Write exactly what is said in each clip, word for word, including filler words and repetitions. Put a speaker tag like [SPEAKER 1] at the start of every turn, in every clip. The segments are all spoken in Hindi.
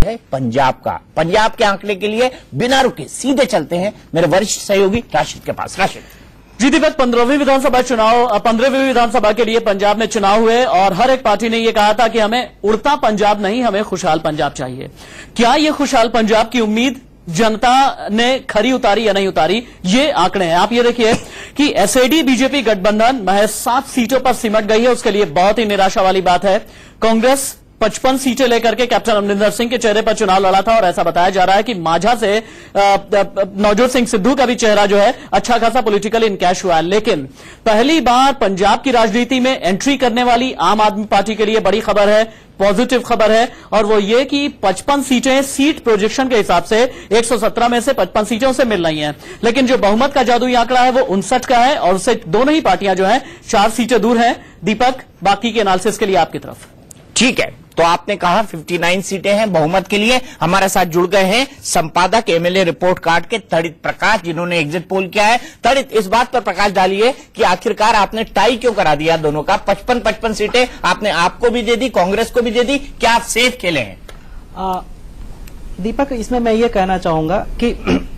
[SPEAKER 1] है पंजाब का। पंजाब के आंकड़े के लिए बिना रुके सीधे चलते हैं मेरे वरिष्ठ सहयोगी राशिद के पास। राशिद
[SPEAKER 2] जी दीपक, पंद्रहवीं विधानसभा चुनाव पंद्रहवीं विधानसभा के लिए पंजाब में चुनाव हुए और हर एक पार्टी ने यह कहा था कि हमें उड़ता पंजाब नहीं, हमें खुशहाल पंजाब चाहिए। क्या ये खुशहाल पंजाब की उम्मीद जनता ने खरी उतारी या नहीं उतारी, ये आंकड़े हैं। आप ये देखिए कि एसएडी बीजेपी गठबंधन महज सात सीटों पर सिमट गई है, उसके लिए बहुत ही निराशा वाली बात है। कांग्रेस पचपन सीटें लेकर के कैप्टन अमरिंदर सिंह के चेहरे पर चुनाव लड़ा था और ऐसा बताया जा रहा है कि माझा से नवजोत सिंह सिद्धू का भी चेहरा जो है अच्छा खासा पॉलिटिकल इनकैश हुआ है। लेकिन पहली बार पंजाब की राजनीति में एंट्री करने वाली आम आदमी पार्टी के लिए बड़ी खबर है, पॉजिटिव खबर है, और वो ये कि पचपन सीटें सीट प्रोजेक्शन के हिसाब से एक सौ सत्रह में से पचपन सीटों से मिल रही हैं। लेकिन जो बहुमत का जादुई आंकड़ा है वो उनसठ का है और उससे दोनों ही पार्टियां जो है चार सीटें दूर हैं। दीपक, बाकी के एनालिसिस के लिए आपकी तरफ।
[SPEAKER 1] ठीक है, तो आपने कहा उनसठ सीटें हैं बहुमत के लिए। हमारे साथ जुड़ गए हैं संपादक एमएलए रिपोर्ट कार्ड के तड़ित प्रकाश, जिन्होंने एग्जिट पोल किया है। तड़ित, इस बात पर प्रकाश डालिए कि आखिरकार आपने टाई क्यों करा दिया दोनों का? पचपन पचपन सीटें आपने आपको भी दे दी, कांग्रेस को भी दे दी, क्या आप सेफ खेले हैं?
[SPEAKER 3] आ, दीपक, इसमें मैं ये कहना चाहूंगा कि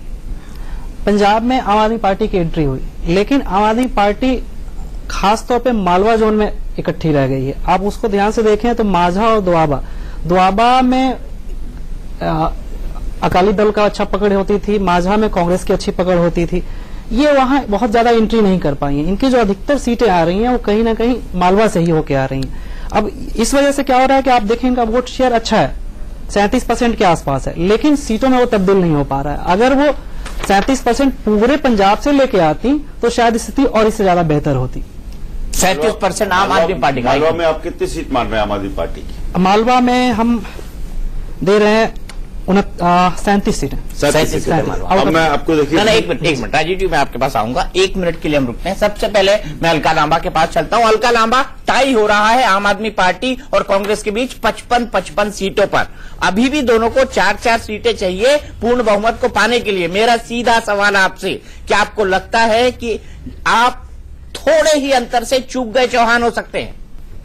[SPEAKER 3] पंजाब में आम आदमी पार्टी की एंट्री हुई, लेकिन आम आदमी पार्टी खासतौर पे मालवा जोन में इकट्ठी रह गई है। आप उसको ध्यान से देखें तो माझा और दुआबा दुआबा में आ, अकाली दल का अच्छा पकड़ होती थी, माझा में कांग्रेस की अच्छी पकड़ होती थी। ये वहां बहुत ज्यादा एंट्री नहीं कर पाई है। इनकी जो अधिकतर सीटें आ रही हैं वो कहीं ना कहीं मालवा से ही होके आ रही हैं। अब इस वजह से क्या हो रहा है कि आप देखेंगे वोट शेयर अच्छा है, सैंतीस परसेंट के आसपास है, लेकिन सीटों में वो तब्दील नहीं हो पा रहा है। अगर वो सैंतीस परसेंट पूरे पंजाब से लेके आती तो शायद स्थिति और इससे ज्यादा बेहतर होती।
[SPEAKER 1] सैंतीस परसेंट आम आदमी पार्टी का।
[SPEAKER 4] मालवा में आप कितनी सीट मान रहे हैं आम आदमी पार्टी की?
[SPEAKER 3] मालवा में हम दे रहे हैं सैंतीस सीटें।
[SPEAKER 4] सैंतीस सीटें। अब मैं आपको देखिए,
[SPEAKER 1] एक मिनट एक मिनट राजीव जी, मैं आपके पास आऊंगा। एक मिनट के लिए हम रुकते हैं। सबसे पहले मैं अलका लांबा के पास चलता हूं। अलका लांबा, टाई हो रहा है आम आदमी पार्टी और कांग्रेस के बीच पचपन पचपन सीटों पर। अभी भी दोनों को चार चार सीटें चाहिए पूर्ण बहुमत को पाने के लिए। मेरा सीधा सवाल आपसे, क्या आपको लगता है कि आप थोड़े ही अंतर से चूक गए चौहान हो सकते हैं?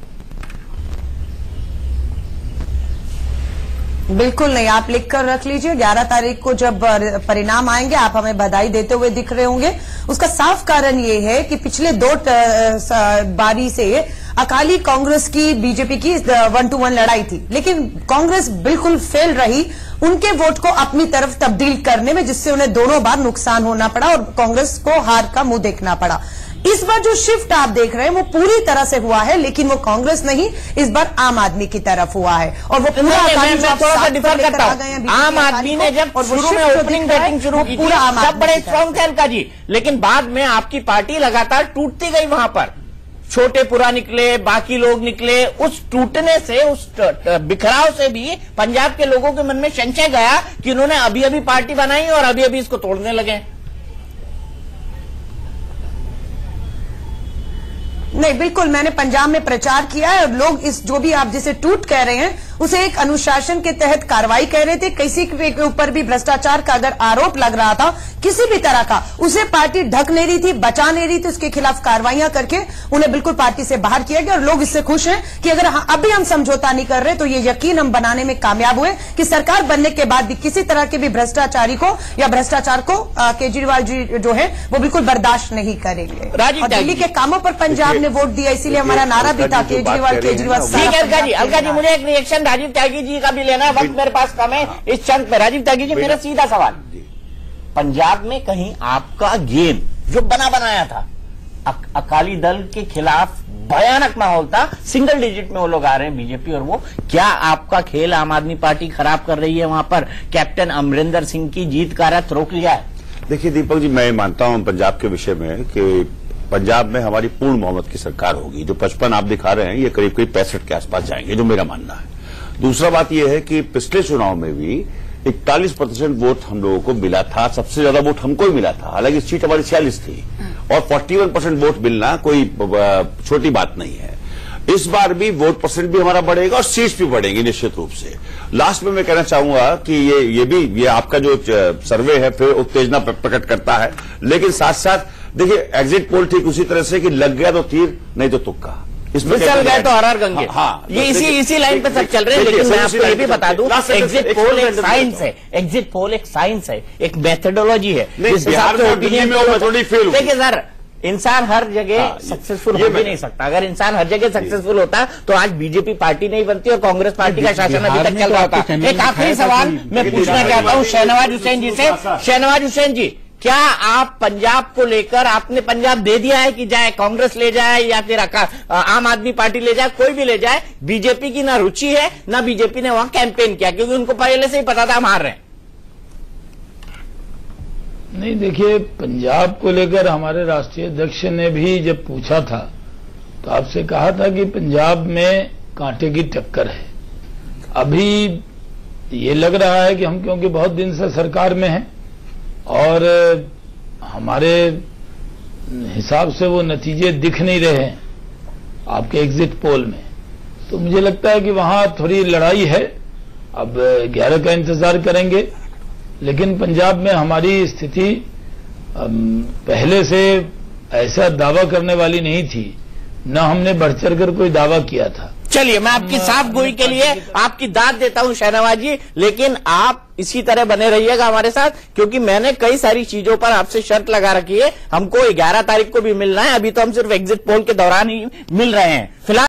[SPEAKER 5] बिल्कुल नहीं, आप लिख कर रख लीजिए। ग्यारह तारीख को जब परिणाम आएंगे आप हमें बधाई देते हुए दिख रहे होंगे। उसका साफ कारण ये है कि पिछले दो बारी से अकाली कांग्रेस की बीजेपी की वन टू वन लड़ाई थी, लेकिन कांग्रेस बिल्कुल फेल रही उनके वोट को अपनी तरफ तब्दील करने में, जिससे उन्हें दोनों बार नुकसान होना पड़ा और कांग्रेस को हार का मुंह देखना पड़ा। इस बार जो शिफ्ट आप देख रहे हैं वो पूरी तरह से हुआ है, लेकिन वो कांग्रेस नहीं, इस बार आम आदमी की तरफ हुआ है। और वो पूरा
[SPEAKER 1] थोड़ा सा डिफर करता हूं। आम आदमी ने जब शुरू में ओपनिंग बैटिंग शुरू की पूरा सब बड़े स्ट्रॉन्ग थे अलका जी, लेकिन बाद में आपकी पार्टी लगातार टूटती गई। वहां पर छोटे पुरा निकले, बाकी लोग निकले। उस टूटने से, उस बिखराव से भी पंजाब के लोगों के मन में संशय गया कि उन्होंने अभी अभी पार्टी बनाई और अभी अभी इसको तोड़ने लगे।
[SPEAKER 5] नहीं, बिल्कुल, मैंने पंजाब में प्रचार किया है और लोग इस जो भी आप जिसे टूट कह रहे हैं उसे एक अनुशासन के तहत कार्रवाई कह रहे थे। किसी के ऊपर भी भ्रष्टाचार का अगर आरोप लग रहा था किसी भी तरह का, उसे पार्टी ढक नहीं रही थी, बचा नहीं रही थी, उसके खिलाफ कार्रवाइयां करके उन्हें बिल्कुल पार्टी से बाहर किया गया। और लोग इससे खुश हैं कि अगर अभी हम समझौता नहीं कर रहे तो ये यकीन हम बनाने में कामयाब हुए कि सरकार बनने के बाद भी किसी तरह के भी भ्रष्टाचारी को या भ्रष्टाचार को केजरीवाल जी जो है वो बिल्कुल बर्दाश्त नहीं करेंगे। और दिल्ली के कामों पर पंजाब ने वोट दिया, इसीलिए हमारा नारा भी था केजरीवाल केजरीवाल।
[SPEAKER 1] अलका जी, अलका जी, मुझे एक रिएक्शन राजीव त्यागी जी का भी लेना है, वक्त मेरे पास कम है इस चंद में। राजीव त्यागी जी, मेरा सीधा सवाल, पंजाब में कहीं आपका गेम जो बना बनाया था, अक, अकाली दल के खिलाफ भयानक माहौल था, सिंगल डिजिट में वो लोग आ रहे हैं बीजेपी और वो, क्या आपका खेल आम आदमी पार्टी खराब कर रही है? वहां पर कैप्टन अमरिंदर सिंह की जीत का रथ रोक लिया है?
[SPEAKER 4] देखिए दीपक जी, मैं मानता हूं पंजाब के विषय में कि पंजाब में हमारी पूर्ण बहुमत की सरकार होगी। जो पचपन आप दिखा रहे हैं ये करीब करीब पैंसठ के आसपास जाएंगे, जो मेरा मानना है। दूसरा बात यह है कि पिछले चुनाव में भी इकतालीस प्रतिशत वोट हम लोगों को मिला था, सबसे ज्यादा वोट हमको ही मिला था, हालांकि सीट हमारी छियालीस थी और इकतालीस परसेंट वोट मिलना कोई छोटी बात नहीं है। इस बार भी वोट परसेंट भी हमारा बढ़ेगा और सीट्स भी बढ़ेंगी निश्चित रूप से। लास्ट में मैं कहना चाहूंगा कि ये ये भी ये आपका जो सर्वे है फिर उत्तेजना प्रकट करता है, लेकिन साथ साथ देखिए एग्जिट पोल ठीक उसी तरह से कि लग गया तो तीर नहीं तो तुक्का। इसमें
[SPEAKER 1] फिसल गए तो हर हर गंगे।
[SPEAKER 4] हाँ,
[SPEAKER 1] ये इसी इसी लाइन पे सब चल रहे हैं। लेकिन मैं आपको ये भी बता दूं, एग्जिट पोल एक साइंस है, एग्जिट पोल एक साइंस है, एक मेथोडोलॉजी है जिस हिसाब से ओपिनियन देखिए सर, इंसान हर जगह सक्सेसफुल हो भी नहीं सकता। अगर इंसान हर जगह सक्सेसफुल होता तो आज बीजेपी पार्टी नहीं बनती और कांग्रेस पार्टी का शासन अभी तक चल रहा था। एक आखिरी सवाल मैं पूछना चाहता हूं शहनवाज हुसैन जी से। शहनवाज हुसैन जी, क्या आप पंजाब को लेकर, आपने पंजाब दे दिया है कि जाए कांग्रेस ले जाए या फिर आम आदमी पार्टी ले जाए, कोई भी ले जाए, बीजेपी की ना रुचि है ना बीजेपी ने वहां कैंपेन किया क्योंकि उनको पहले से ही पता था हम हार रहे हैं?
[SPEAKER 6] नहीं, देखिए, पंजाब को लेकर हमारे राष्ट्रीय अध्यक्ष ने भी जब पूछा था तो आपसे कहा था कि पंजाब में कांटे की टक्कर है। अभी ये लग रहा है कि हम क्योंकि बहुत दिन से सरकार में हैं और हमारे हिसाब से वो नतीजे दिख नहीं रहे हैं आपके एग्जिट पोल में, तो मुझे लगता है कि वहां थोड़ी लड़ाई है। अब ग्यारह का इंतजार करेंगे, लेकिन पंजाब में हमारी स्थिति पहले से ऐसा दावा करने वाली नहीं थी, न हमने बढ़ चढ़ कर कोई दावा किया था।
[SPEAKER 1] चलिए, मैं आपकी साफ गोई के लिए आपकी दाद देता हूं शहनवाज जी, लेकिन आप इसी तरह बने रहिएगा हमारे साथ क्योंकि मैंने कई सारी चीजों पर आपसे शर्त लगा रखी है। हमको ग्यारह तारीख को भी मिलना है, अभी तो हम सिर्फ एग्जिट पोल के दौरान ही मिल रहे हैं फिलहाल।